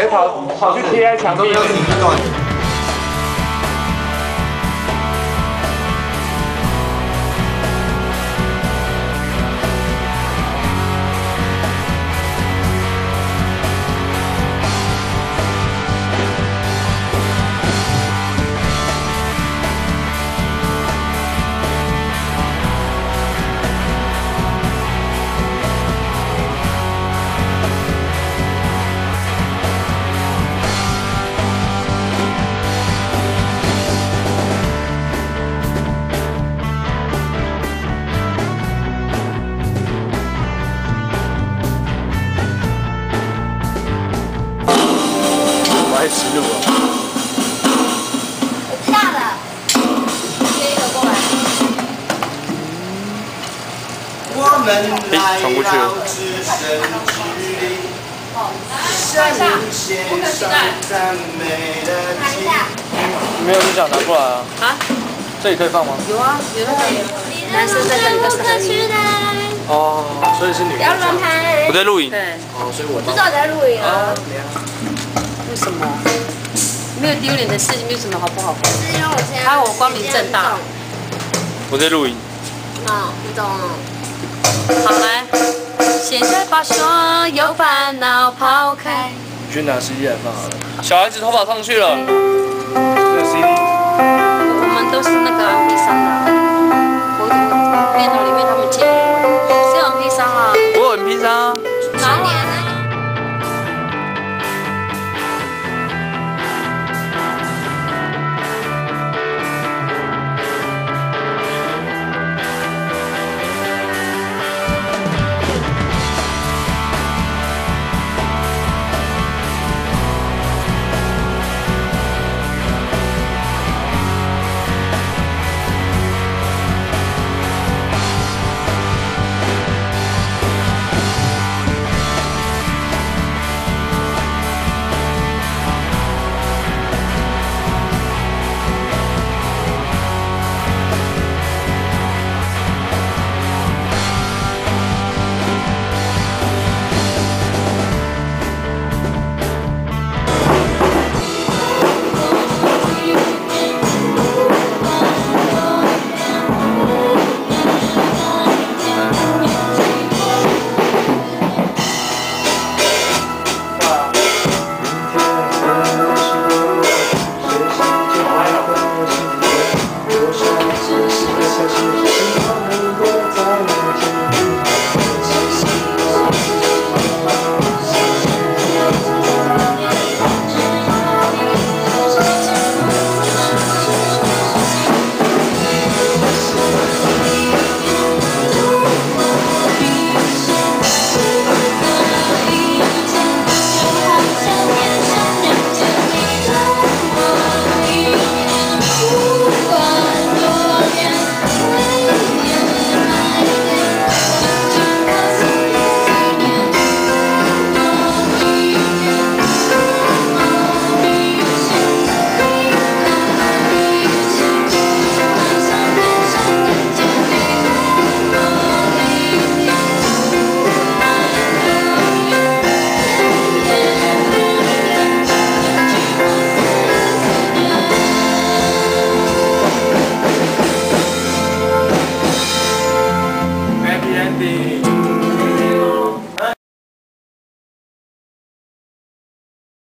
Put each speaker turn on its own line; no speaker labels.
接跑去贴在墙壁。
开始录了。
我下了，接一个过来。
我们来到置身距离，向你献上赞美的敬。
没有就讲拿过来啊。啊？这里可以放吗？
有啊，有那个男生在这里，不可取代。
哦，所以是女
不要乱拍。
我在录影。
对。
哦，所以我
知道你在录影啊。
为什么？没有丢脸的事情，有什么好不好看？
是因为我现在
还有我光明正大。
我在录影。
哦，不懂。
好来，现在把所有烦恼抛开。
你去拿 CD 来放好了。小孩子头发上去了。这个 CD。